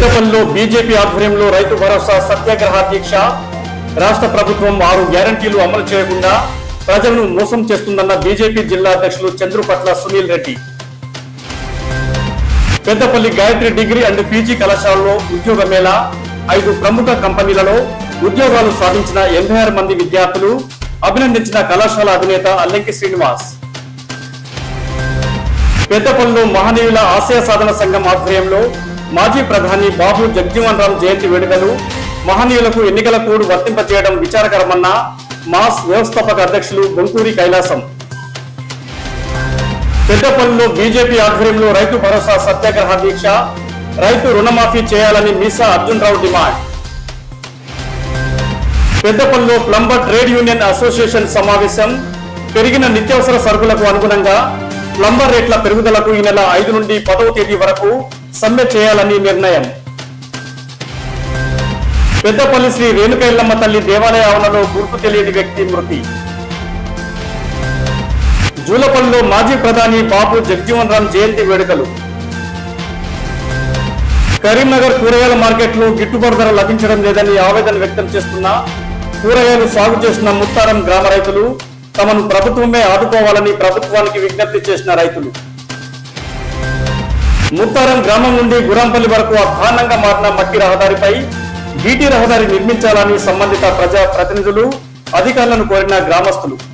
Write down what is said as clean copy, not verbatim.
పెద్దపల్లిలో బీజేపీ ఆధ్వర్యంలో రైతు భరోసా సత్యాగ్రహ దీక్ష. రాష్ట్ర ప్రభుత్వం 6 గ్యారంటీలు అమలు చేయకుండా ప్రజలను మోసం చేస్తుందన్న బీజేపీ జిల్లా అధ్యక్షులు Chandrupatla Sunil Reddy. Peddapalli Gayatri degree and PG కళాశాలలో ఉద్యోగ మేళా. 5 ప్రముఖ కంపెనీలలో ఉద్యోగాలు సాధించిన 86 మంది విద్యార్థులు అభినందించిన కళాశాల అధినేత అల్లంకి శ్రీనివాస్. పెద్దపల్లిలో మహనీయుల ఆశయ సాధన సంఘం ఆధ్వర్యంలో మాజీ ప్రధాని బాబు జగజీవన్ రామ్ జయంతి వేడుకలు. మహనీయులకు ఎన్నికల కోడ్ వర్తింపజేయడం విచారకరమన్న మాస్ వ్యవస్థాపక అధ్యక్షులు గుంటూరి కైలాసం. పెద్దపల్లిలో బీజేపీ ఆధ్వర్యంలో రైతు భరోసా సత్యాగ్రహ దీక్ష. రైతు రుణమాఫీ చేయాలని మీసా అర్జున్ రావు డిమాండ్. పెద్దపల్లిలో ప్లంబర్ ట్రేడ్ యూనియన్ అసోసియేషన్ సమావేశం. పెరిగిన నిత్యావసర సరుకులకు అనుగుణంగా ప్లంబర్ రేట్ల పెరుగుదలకు ఈ నెల 5 నుండి 10వ తేదీ వరకు సమ్మె చేయాలని నిర్ణయం. పెద్దపల్లి శ్రీ రేణుకైల్లమ్మ తల్లి దేవాలయ ఆవరణలో గుర్తు తెలియని వ్యక్తి మృతి. జూలపల్లిలో మాజీ ప్రధాని బాబు జగజీవన్ రామ్ జయంతి వేడుకలు. కరీంనగర్ కూరగాయల మార్కెట్లో గిట్టుబాటు ధర లభించడం లేదని ఆవేదన వ్యక్తం చేస్తున్న కూరగాయలు సాగు చేసిన ముత్తారం గ్రామ రైతులు తమను ప్రభుత్వమే ఆదుకోవాలని ప్రభుత్వానికి విజ్ఞప్తి చేసిన రైతులు. ముత్తారం గ్రామం నుండి గురాంపల్లి వరకు అధ్వాన్నంగా మారిన మట్టి రహదారిపై బీటీ రహదారి నిర్మించాలని సంబంధిత ప్రజా ప్రతినిధులు అధికారులను కోరిన గ్రామస్తులు.